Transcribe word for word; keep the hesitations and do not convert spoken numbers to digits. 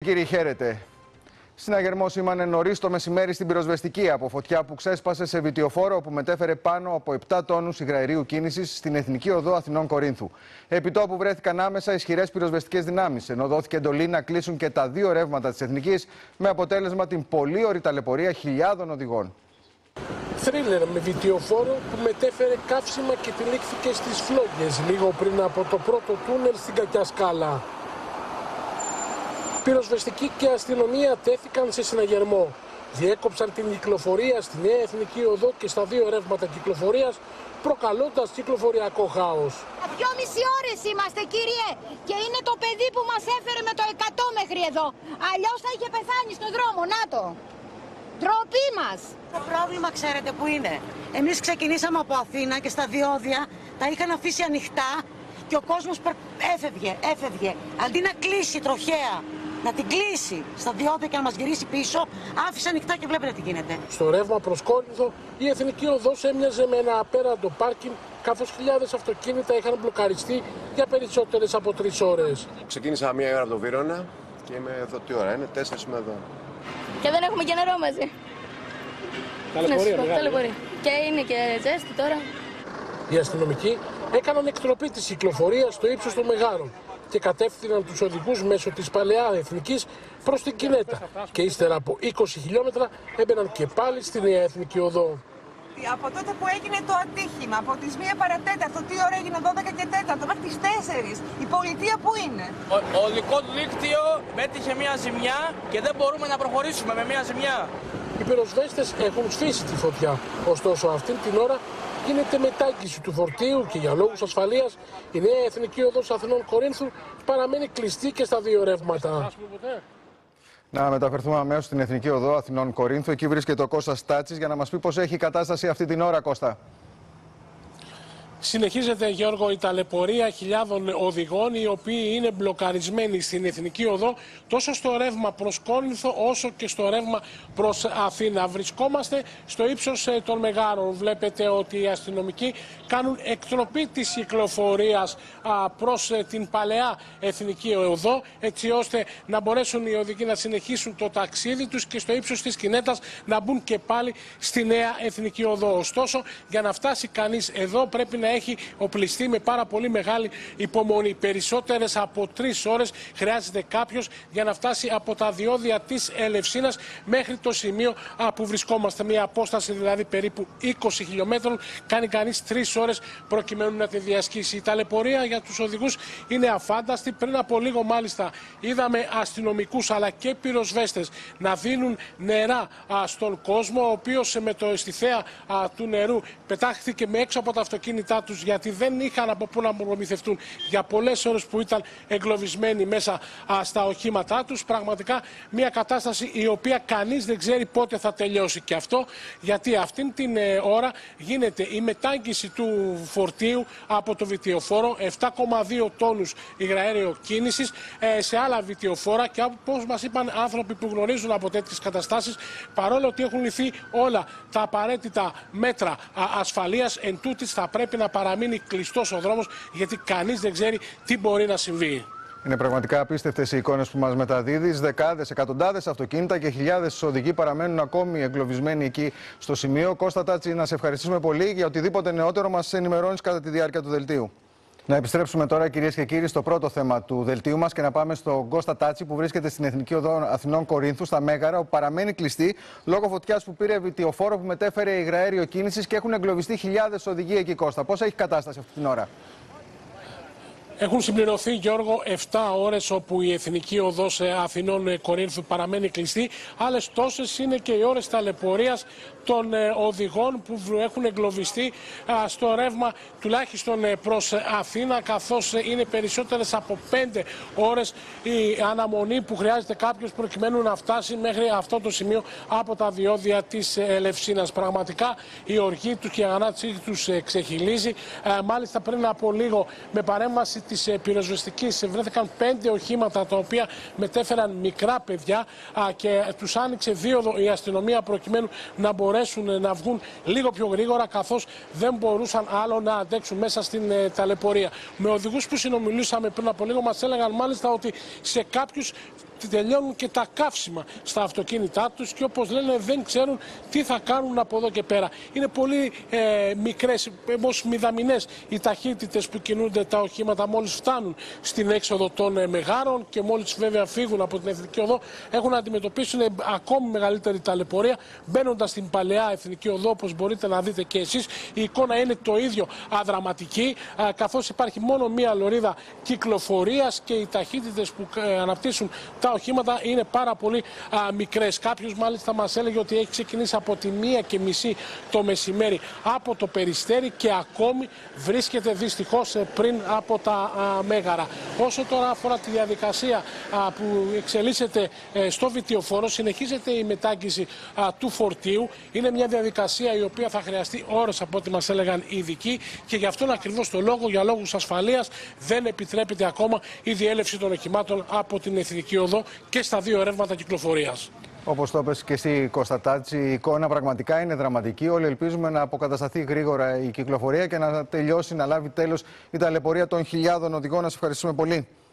κύριοι, χαίρετε. Συναγερμό σήμανε νωρίς το μεσημέρι στην πυροσβεστική από φωτιά που ξέσπασε σε βιτιοφόρο που μετέφερε πάνω από επτά τόνους υγραερίου κίνησης στην Εθνική Οδό Αθηνών Κορίνθου. Επί τόπου βρέθηκαν άμεσα ισχυρές πυροσβεστικές δυνάμεις, ενώ δόθηκε εντολή να κλείσουν και τα δύο ρεύματα της Εθνικής, με αποτέλεσμα την πολύωρη ταλαιπωρία χιλιάδων οδηγών. Θρίλερ με βιτιοφόρο που μετέφερε καύσιμα και τυλίχθηκε στις φλόγες λίγο πριν από το πρώτο τούνελ στην Κακιά Σκάλα. Πυροσβεστικοί και αστυνομία τέθηκαν σε συναγερμό. Διέκοψαν την κυκλοφορία στη Νέα Εθνική Οδό και στα δύο ρεύματα κυκλοφορίας, προκαλώντας κυκλοφοριακό χάος. Δυόμιση ώρες είμαστε, κύριε, και είναι το παιδί που μας έφερε με το εκατό μέχρι εδώ. Αλλιώς θα είχε πεθάνει στον δρόμο, να το. Ντροπή μας. Το πρόβλημα ξέρετε που είναι. Εμείς ξεκινήσαμε από Αθήνα και στα διόδια τα είχαν αφήσει ανοιχτά και ο κόσμος έφευγε, έφευγε. Αντί να κλείσει τροχέα, να την κλείσει στα διόδια και να μας γυρίσει πίσω, άφησε ανοιχτά και βλέπετε τι γίνεται. Στο ρεύμα προς Κόρινθο, η Εθνική Οδός έμοιαζε με ένα απέραντο πάρκινγκ, καθώς χιλιάδες αυτοκίνητα είχαν μπλοκαριστεί για περισσότερες από τρεις ώρες. Ξεκίνησα μία ώρα από το Βύρωνα και είμαι εδώ. Τι ώρα είναι, τέσσερις είμαι εδώ. Και δεν έχουμε και νερό μαζί. Ταλαιπωρία, ναι, ταλαιπωρία. Και είναι και ζέστη τώρα. Οι αστυνομικοί έκαναν εκτροπή της κυκλοφορίας στο ύψος των Μεγάρων και κατεύθυναν τους οδηγούς μέσω της Παλαιά Εθνικής προς την Κινέτα. Και ύστερα από είκοσι χιλιόμετρα έμπαιναν και πάλι στη Νέα Εθνική Οδό. Από τότε που έγινε το ατύχημα, από τις μία παρατέταρτο, τι ώρα έγινε, δώδεκα και τέταρτο, μέχρι τις τέσσερις, η πολιτεία πού είναι? Ο, ο οδικό του δίκτυο μέτυχε μία ζημιά και δεν μπορούμε να προχωρήσουμε με μία ζημιά. Οι πυροσβέστες έχουν σφίσει τη φωτιά, ωστόσο αυτήν την ώρα γίνεται μετάγγιση του φορτίου και για λόγους ασφαλείας η Νέα Εθνική Οδός Αθηνών Κορίνθου παραμένει κλειστή και στα δύο ρεύματα. Να μεταφερθούμε αμέσως στην Εθνική Οδό Αθηνών Κορίνθου. Εκεί βρίσκεται ο Κώστας Τάτσης για να μας πει πώς έχει η κατάσταση αυτή την ώρα, Κώστα. Συνεχίζεται, Γιώργο, η ταλαιπωρία χιλιάδων οδηγών οι οποίοι είναι μπλοκαρισμένοι στην Εθνική Οδό τόσο στο ρεύμα προς Κόρινθο όσο και στο ρεύμα προς Αθήνα. Βρισκόμαστε στο ύψος των Μεγάρων. Βλέπετε ότι οι αστυνομικοί κάνουν εκτροπή της κυκλοφορίας προς την Παλαιά Εθνική Οδό, έτσι ώστε να μπορέσουν οι οδηγοί να συνεχίσουν το ταξίδι τους και στο ύψος της Κινέτας να μπουν και πάλι στη Νέα Εθνική Οδό. Ωστόσο, για να φτάσει κανείς εδώ πρέπει να έχει οπλιστεί με πάρα πολύ μεγάλη υπομονή. Περισσότερες από τρεις ώρες χρειάζεται κάποιος για να φτάσει από τα διόδια της Ελευσίνας μέχρι το σημείο που βρισκόμαστε. Μια απόσταση δηλαδή περίπου είκοσι χιλιόμετρων. Κάνει κανείς τρεις ώρες προκειμένου να τη διασχίσει. Η ταλαιπωρία για τους οδηγούς είναι αφάνταστη. Πριν από λίγο μάλιστα είδαμε αστυνομικούς αλλά και πυροσβέστες να δίνουν νερά στον κόσμο, ο οποίος με το στη θέα του νερού πετάχθηκε με έξω από τα αυτοκίνητά τους, γιατί δεν είχαν από πού να προμηθευτούν για πολλές ώρες που ήταν εγκλωβισμένοι μέσα α, στα οχήματά τους. Πραγματικά μια κατάσταση η οποία κανείς δεν ξέρει πότε θα τελειώσει. Και αυτό γιατί αυτήν την ε, ώρα γίνεται η μετάγγιση του φορτίου από το βιτιοφόρο, επτά κόμμα δύο τόνους υγραέριο κίνησης, ε, σε άλλα βιτιοφόρα, και όπως μας είπαν άνθρωποι που γνωρίζουν από τέτοιες καταστάσεις, παρόλο ότι έχουν ληφθεί όλα τα απαραίτητα μέτρα α, ασφαλείας, εν τούτης θα πρέπει να παραμείνει κλειστός ο δρόμος, γιατί κανείς δεν ξέρει τι μπορεί να συμβεί. Είναι πραγματικά απίστευτες οι εικόνες που μας μεταδίδεις. Δεκάδες, εκατοντάδες αυτοκίνητα και χιλιάδες οδηγοί παραμένουν ακόμη εγκλωβισμένοι εκεί στο σημείο. Κώστα Τάτση, να σε ευχαριστήσουμε πολύ για οτιδήποτε νεότερο μας ενημερώνεις κατά τη διάρκεια του δελτίου. Να επιστρέψουμε τώρα, κυρίες και κύριοι, στο πρώτο θέμα του δελτίου μας και να πάμε στον Κώστα Τάτση, που βρίσκεται στην Εθνική Οδό Αθηνών Κορίνθου, στα Μέγαρα, όπου παραμένει κλειστή λόγω φωτιάς που πήρε βιτιοφόρο που μετέφερε υγραέριο κίνησης και έχουν εγκλωβιστεί χιλιάδες οδηγοί εκεί, Κώστα. Πώς έχει κατάσταση αυτή την ώρα? Έχουν συμπληρωθεί, Γιώργο, επτά ώρες όπου η Εθνική Οδός Αθηνών Κορίνθου παραμένει κλειστή. Άλλες τόσες είναι και οι ώρες ταλαιπωρίας των οδηγών που έχουν εγκλωβιστεί στο ρεύμα τουλάχιστον προς Αθήνα, καθώς είναι περισσότερες από πέντε ώρες η αναμονή που χρειάζεται κάποιος προκειμένου να φτάσει μέχρι αυτό το σημείο από τα διόδια της Ελευσίνας. Πραγματικά η οργή τους και η αγανάκτησή τους ξεχυλίζει. Μάλιστα πριν από λίγο, με παρέμβαση της πυροσβεστικής, βρέθηκαν πέντε οχήματα τα οποία μετέφεραν μικρά παιδιά και τους άνοιξε δίωδο η αστυνομία προκειμένου να μπορέσουν να βγουν λίγο πιο γρήγορα, καθώς δεν μπορούσαν άλλο να αντέξουν μέσα στην ε, ταλαιπωρία. Με οδηγούς που συνομιλήσαμε πριν από λίγο μας έλεγαν μάλιστα ότι σε κάποιους τελειώνουν και τα καύσιμα στα αυτοκίνητά τους και όπως λένε δεν ξέρουν τι θα κάνουν από εδώ και πέρα. Είναι πολύ ε, μικρές, ως μηδαμινές οι ταχύτητες που κινούνται τα οχήματα μόλις φτάνουν στην έξοδο των ε, Μεγάρων και μόλις βέβαια φύγουν από την Εθνική Οδό έχουν να αντιμετωπίσουν ακόμη μεγαλύτερη ταλαιπωρία μπαίνοντας στην παλαιά Εθνική Οδό, όπως μπορείτε να δείτε και εσείς. Η εικόνα είναι το ίδιο αδραματική, α, καθώς υπάρχει μόνο μία λωρίδα κυκλοφορίας και οι ταχύτητες που ε, αναπτύσσουν τα οχήματα είναι πάρα πολύ α, μικρές. Κάποιος μάλιστα μας έλεγε ότι έχει ξεκινήσει από τη μία και μισή το μεσημέρι από το Περιστέρι και ακόμη βρίσκεται δυστυχώς πριν από τα α, Μέγαρα. Όσο τώρα αφορά τη διαδικασία α, που εξελίσσεται ε, στο Βιτιοφόρο, συνεχίζεται η μετάγγιση α, του φορτίου. Είναι μια διαδικασία η οποία θα χρειαστεί ώρες από ό,τι μας έλεγαν οι ειδικοί και γι' αυτόν ακριβώς το λόγο, για λόγους ασφαλείας, δεν επιτρέπεται ακόμα η διέλευση των οχημάτων από την Εθνική Οδό και στα δύο ρεύματα κυκλοφορίας. Όπως το είπες και εσύ, Κώστα Τάτση, η εικόνα πραγματικά είναι δραματική. Όλοι ελπίζουμε να αποκατασταθεί γρήγορα η κυκλοφορία και να τελειώσει, να λάβει τέλος η ταλαιπωρία των χιλιάδων οδηγών. Να σας ευχαριστούμε πολύ.